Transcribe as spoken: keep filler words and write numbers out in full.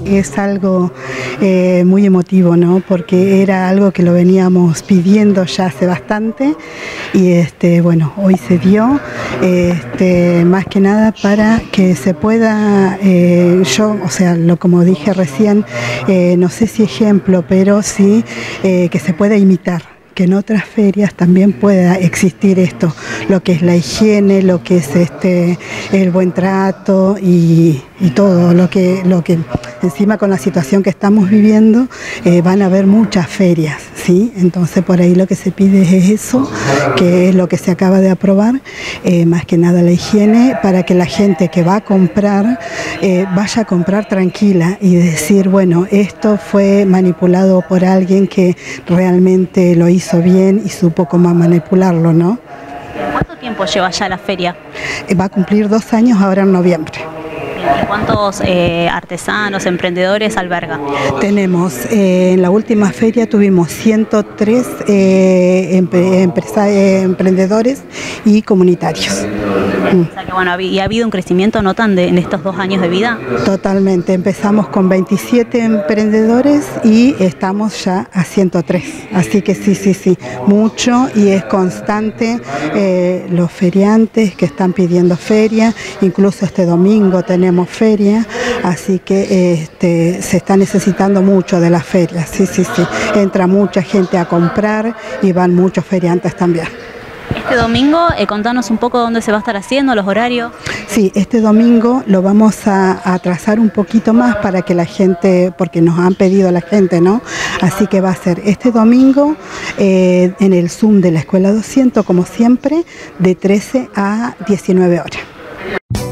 es algo eh, muy emotivo, ¿no? Porque era algo que lo veníamos pidiendo ya hace bastante y este, bueno, hoy se dio, este, más que nada para que se pueda, eh, yo, o sea, lo como dije recién, eh, no sé si ejemplo, pero sí eh, que se pueda imitar, que en otras ferias también pueda existir esto, lo que es la higiene, lo que es este el buen trato y, y todo lo que, lo que encima con la situación que estamos viviendo eh, van a haber muchas ferias, ¿sí? Entonces por ahí lo que se pide es eso, que es lo que se acaba de aprobar, eh, más que nada la higiene, para que la gente que va a comprar eh, vaya a comprar tranquila y decir, bueno, esto fue manipulado por alguien que realmente lo hizo bien y supo cómo manipularlo, ¿no? ¿Cuánto tiempo lleva ya la feria? Va a cumplir dos años ahora en noviembre. ¿Y cuántos eh, artesanos, emprendedores alberga? Tenemos, eh, en la última feria tuvimos ciento tres eh, empre, empresa, eh, emprendedores y comunitarios. Mm. O sea que, bueno, ¿y ha habido un crecimiento, notan, de, en estos dos años de vida? Totalmente, empezamos con veintisiete emprendedores y estamos ya a ciento tres, así que sí, sí, sí, mucho y es constante eh, los feriantes que están pidiendo feria, incluso este domingo tenemos feria, así que este, se está necesitando mucho de las ferias, sí, sí, sí, entra mucha gente a comprar y van muchos feriantes también. Este domingo, eh, contanos un poco dónde se va a estar haciendo, los horarios. Sí, este domingo lo vamos a atrasar un poquito más para que la gente, porque nos han pedido la gente, ¿no? Así que va a ser este domingo eh, en el Zoom de la Escuela doscientos, como siempre, de trece a diecinueve horas.